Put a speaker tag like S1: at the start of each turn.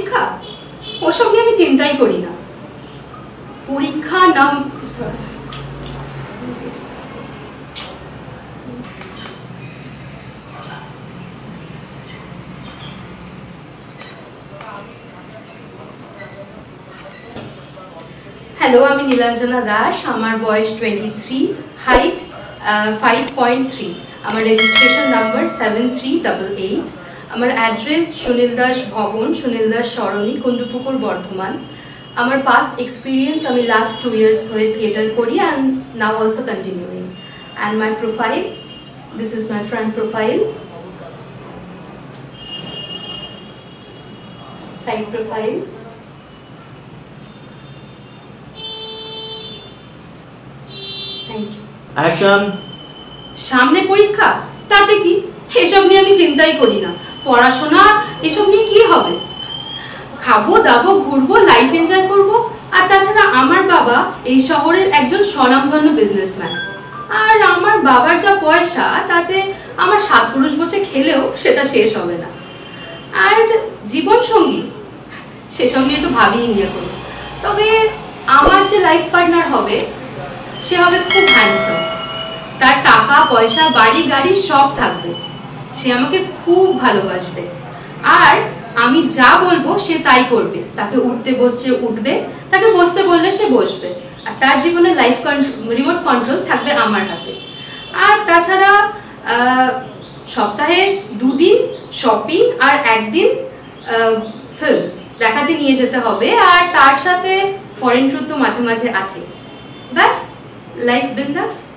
S1: পরীক্ষা ওসব নিয়ে আমি চিন্তাই করি না। পরীক্ষা নাম হ্যালো, আমি নীলাঞ্জনা দাস। আমার বয়স 23, হাইট 5.3, আমার রেজিস্ট্রেশন নাম্বার 7388। আমার অ্যাড্রেস সুনীল দাস ভবন, সুনীল দাস সরণি, কুন্ডুপুকুর, বর্ধমান। আমার পাস্ট এক্সপিরিয়েন্স, আমি লাস্ট 2 years ধরে থিয়েটার করি and now also continuing. And my profile, this is my front profile, side profile.
S2: Action.
S1: সামনে পরীক্ষা, তাতে কি? এসব নিয়ে আমি চিন্তাই করি না। পড়াশোনা এসব নিয়ে কি হবে? খাবো দাবো, ঘুরবো, লাইফ এনজয় করবো। আর তাছাড়া আমার বাবা এই শহরের একজন স্বনামধন্য বিজনেসম্যান। আর আমার বাবার যা পয়সা, তাতে আমার 7 পুরুষ বসে খেলেও সেটা শেষ হবে না। আর জীবন সঙ্গী, সেসব নিয়ে তো ভাবিই নিয়ে করি। তবে আমার যে লাইফ পার্টনার হবে, সে হবে খুব হ্যান্ডসাম। তার টাকা পয়সা, বাড়ি গাড়ি সব থাকবে। সে আমাকে খুব ভালোবাসবে। আর আমি যা বলবো সে তাই করবে। তাকে উঠতে বসতে উঠবে, তাকে বসতে বললে সে বসবে। আর তার জীবনে লাইফ রিমোট কন্ট্রোল থাকবে আমার হাতে। আর তাছাড়া সপ্তাহে 2 দিন শপিং আর 1 দিন ফিল্ম দেখাতে নিয়ে যেতে হবে। আর তার সাথে ফরেন ট্যুর তো মাঝে মাঝে আছে। ব্যাস, লাইফ বিন্দাস।